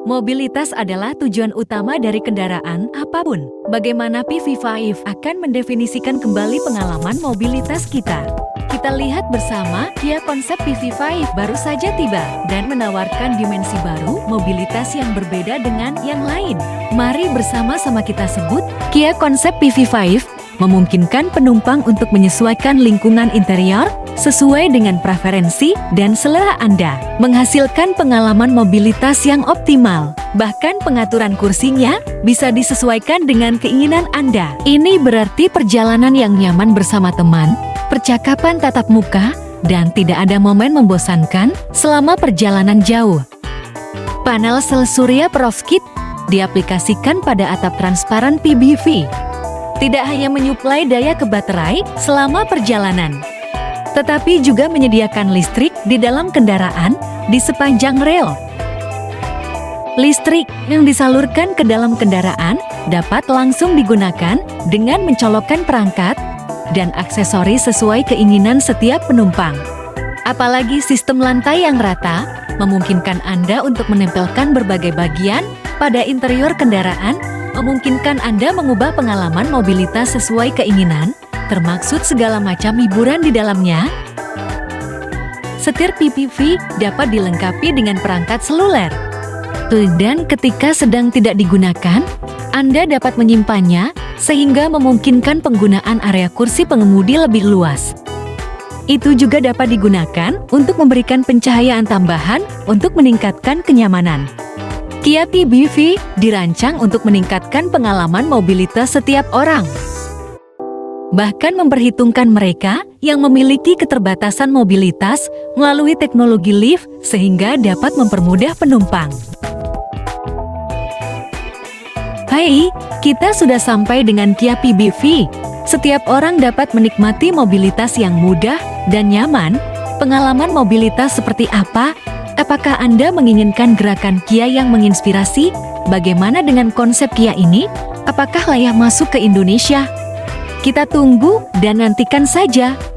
Mobilitas adalah tujuan utama dari kendaraan apapun. Bagaimana PV5 akan mendefinisikan kembali pengalaman mobilitas kita? Kita lihat bersama, Kia konsep PV5 baru saja tiba dan menawarkan dimensi baru, mobilitas yang berbeda dengan yang lain. Mari bersama-sama kita sebut, Kia konsep PV5 memungkinkan penumpang untuk menyesuaikan lingkungan interior sesuai dengan preferensi dan selera Anda, menghasilkan pengalaman mobilitas yang optimal. Bahkan pengaturan kursinya bisa disesuaikan dengan keinginan Anda. Ini berarti perjalanan yang nyaman bersama teman, percakapan tatap muka, dan tidak ada momen membosankan selama perjalanan jauh. Panel sel surya perovskit diaplikasikan pada atap transparan PBV. Tidak hanya menyuplai daya ke baterai selama perjalanan, tetapi juga menyediakan listrik di dalam kendaraan di sepanjang rel. Listrik yang disalurkan ke dalam kendaraan dapat langsung digunakan dengan mencolokkan perangkat dan aksesoris sesuai keinginan setiap penumpang. Apalagi sistem lantai yang rata memungkinkan Anda untuk menempelkan berbagai bagian pada interior kendaraan, memungkinkan Anda mengubah pengalaman mobilitas sesuai keinginan, termaksud segala macam hiburan di dalamnya. Setir PBV dapat dilengkapi dengan perangkat seluler. Dan ketika sedang tidak digunakan, Anda dapat menyimpannya sehingga memungkinkan penggunaan area kursi pengemudi lebih luas. Itu juga dapat digunakan untuk memberikan pencahayaan tambahan untuk meningkatkan kenyamanan. Kia PBV dirancang untuk meningkatkan pengalaman mobilitas setiap orang. Bahkan memperhitungkan mereka yang memiliki keterbatasan mobilitas melalui teknologi lift sehingga dapat mempermudah penumpang. Hai, kita sudah sampai dengan Kia PBV. Setiap orang dapat menikmati mobilitas yang mudah dan nyaman. Pengalaman mobilitas seperti apa? Apakah Anda menginginkan gerakan Kia yang menginspirasi? Bagaimana dengan konsep Kia ini? Apakah layak masuk ke Indonesia? Kita tunggu dan nantikan saja.